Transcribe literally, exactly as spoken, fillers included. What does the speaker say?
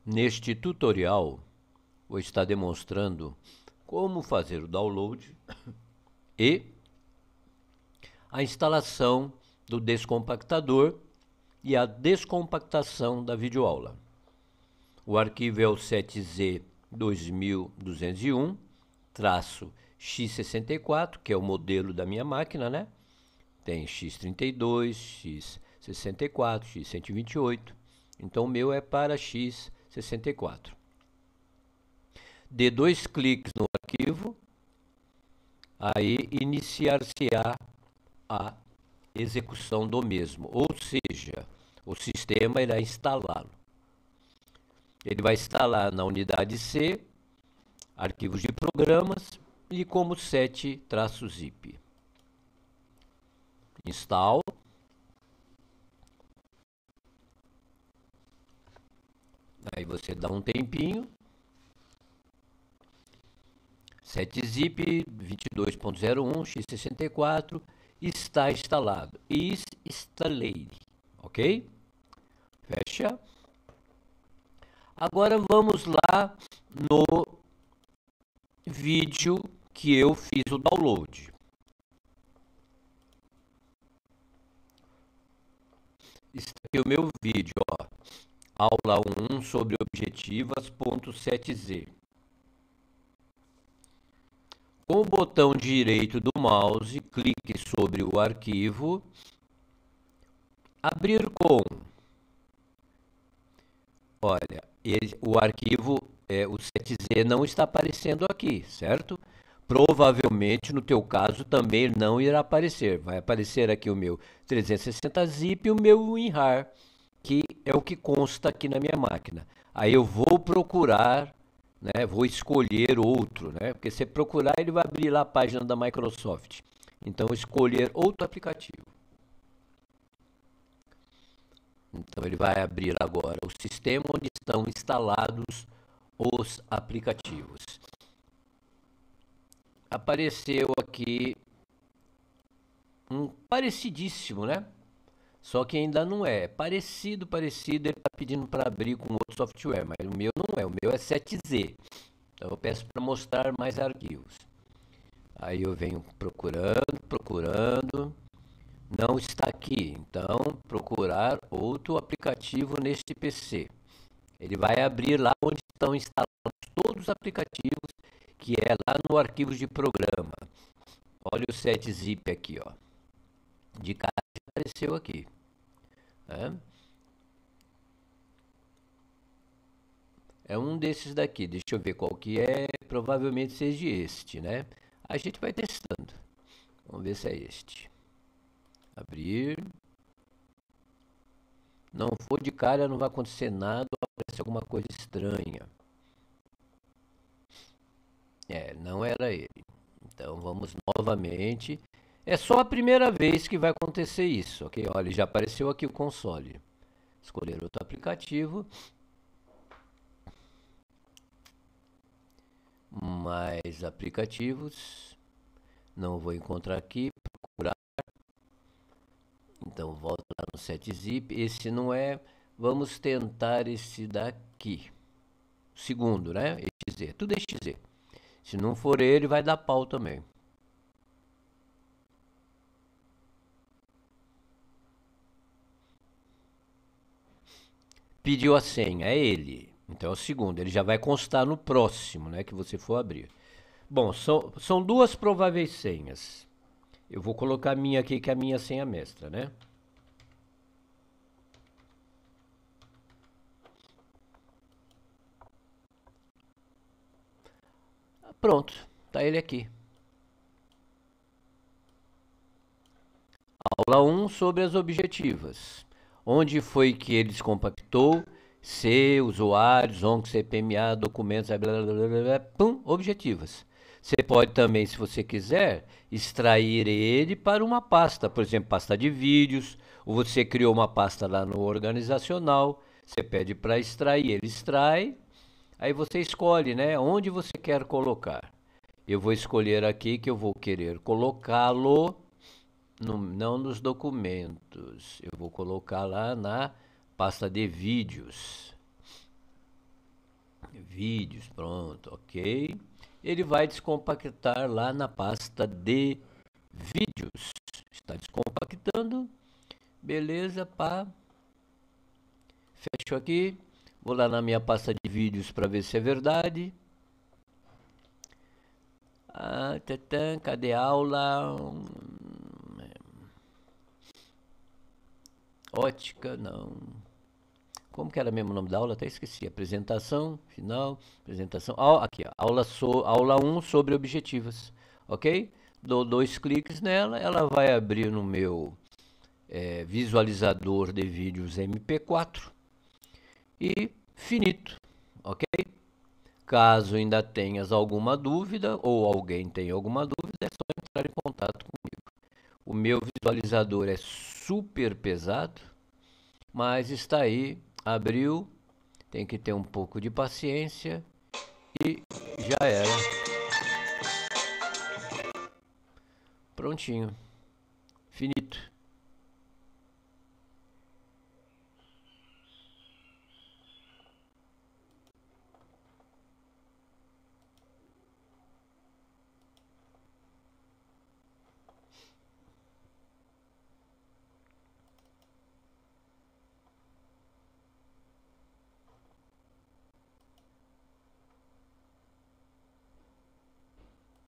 Neste tutorial, vou estar demonstrando como fazer o download e a instalação do descompactador e a descompactação da videoaula. O arquivo é o sete Z dois mil duzentos e um X sessenta e quatro, que é o modelo da minha máquina, né? Tem X trinta e dois, X sessenta e quatro, X cento e vinte e oito. Então o meu é para X sessenta e quatro. Dê dois cliques no arquivo, aí iniciar-se-á a execução do mesmo, ou seja, o sistema irá instalá-lo. Ele vai instalar na unidade C, arquivos de programas e como set-zip. Install. Aí você dá um tempinho. set-zip vinte e dois ponto zero um X sessenta e quatro está instalado. Is installed. Ok? Fecha. Agora vamos lá no vídeo que eu fiz o download. Está aqui o meu vídeo, ó. Aula um sobre objetivas.set-z. Com o botão direito do mouse, clique sobre o arquivo, abrir com. Olha, ele, o arquivo, é, o set-z não está aparecendo aqui, certo? Provavelmente, no teu caso, também não irá aparecer. Vai aparecer aqui o meu trezentos e sessenta zip e o meu WinRAR, que é o que consta aqui na minha máquina. Aí eu vou procurar, né, vou escolher outro, né, porque se procurar ele vai abrir lá a página da Microsoft. Então escolher outro aplicativo. Então ele vai abrir agora o sistema onde estão instalados os aplicativos. Apareceu aqui um parecidíssimo, né? Só que ainda não é. Parecido, parecido, ele está pedindo para abrir com outro software, mas o meu não é. O meu é set-z. Então eu peço para mostrar mais arquivos. Aí eu venho procurando, procurando. Não está aqui. Então, procurar outro aplicativo neste P C. Ele vai abrir lá onde estão instalados todos os aplicativos, que é lá no arquivos de programa. Olha o set-zip aqui, ó. De cara apareceu aqui. Né? É um desses daqui. Deixa eu ver qual que é. Provavelmente seja este, né? A gente vai testando. Vamos ver se é este. Abrir. Não for de cara, não vai acontecer nada. Aparece alguma coisa estranha. É, não era ele. Então vamos novamente. É só a primeira vez que vai acontecer isso, ok? Olha, já apareceu aqui o console. Escolher outro aplicativo. Mais aplicativos. Não vou encontrar aqui. Procurar. Então volta lá no set-zip. Esse não é. Vamos tentar esse daqui. Segundo, né? E X Z. Tudo é X Z. Se não for ele, vai dar pau também. Pediu a senha, é ele. Então é o segundo, ele já vai constar no próximo, né, que você for abrir. Bom, são, são duas prováveis senhas. Eu vou colocar a minha aqui, que é a minha senha mestra, né? Pronto, tá ele aqui. Aula um sobre as objetivas. Onde foi que ele descompactou? C, usuários, O N G, C P M A, documentos, blá, blá, blá, blá, pum, objetivas. Você pode também, se você quiser, extrair ele para uma pasta, por exemplo, pasta de vídeos, ou você criou uma pasta lá no organizacional, você pede para extrair, ele extrai, aí você escolhe, né, onde você quer colocar. Eu vou escolher aqui que eu vou querer colocá-lo no, não nos documentos. Eu vou colocar lá na pasta de vídeos. Vídeos, pronto, ok. Ele vai descompactar lá na pasta de vídeos. Está descompactando. Beleza, pá. Fecho aqui. Vou lá na minha pasta de vídeos para ver se é verdade. Ah, tatã, cadê a aula? Ótica, não. Como que era mesmo o nome da aula? Até esqueci. Apresentação, final, apresentação. Ah, aqui, ó, aula, so, aula um sobre objetivos. Ok? Dou dois cliques nela, ela vai abrir no meu é, visualizador de vídeos M P quatro. E finito. Ok? Caso ainda tenhas alguma dúvida, ou alguém tenha alguma dúvida, é só entrar em contato comigo. O meu visualizador é super pesado, mas está aí, abriu, tem que ter um pouco de paciência e já era. Prontinho. Finito.